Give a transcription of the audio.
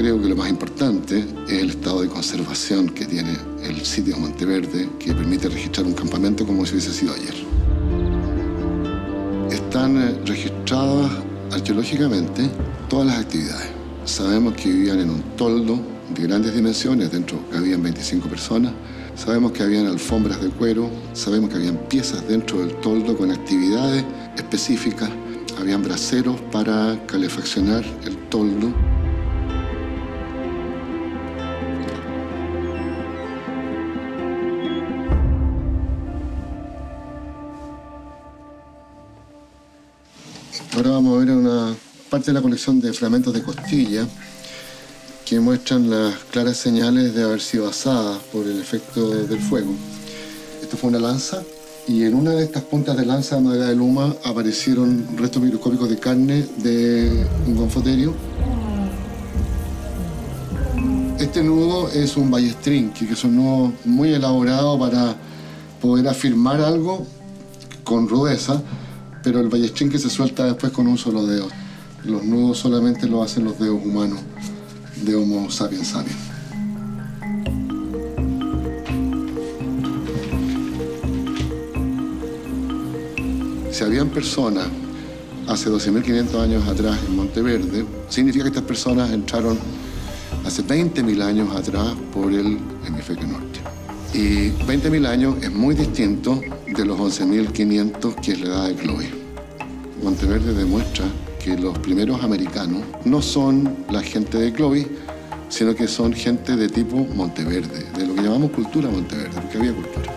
creo que lo más importante es el estado de conservación que tiene el sitio de Monteverde, que permite registrar un campamento como si hubiese sido ayer. Están registradas arqueológicamente todas las actividades. Sabemos que vivían en un toldo de grandes dimensiones, dentro cabían 25 personas. Sabemos que habían alfombras de cuero, sabemos que habían piezas dentro del toldo con actividades específicas. Habían braseros para calefaccionar el toldo. Ahora vamos a ver una parte de la colección de fragmentos de costilla que muestran las claras señales de haber sido asadas por el efecto del fuego. Esto fue una lanza y en una de estas puntas de lanza de madera de luma aparecieron restos microscópicos de carne de un gonfoterio. Este nudo es un ballestrín, que es un nudo muy elaborado para poder afirmar algo con rudeza, pero el ballestrín que se suelta después con un solo dedo. Los nudos solamente lo hacen los dedos humanos de Homo sapiens sapiens. Si habían personas hace 12.500 años atrás en Monteverde, significa que estas personas entraron hace 20.000 años atrás por el hemisferio norte. Y 20.000 años es muy distinto de los 11.500 que es la edad de Clovis. Monteverde demuestra que los primeros americanos no son la gente de Clovis, sino que son gente de tipo Monteverde, de lo que llamamos cultura Monteverde, porque había cultura.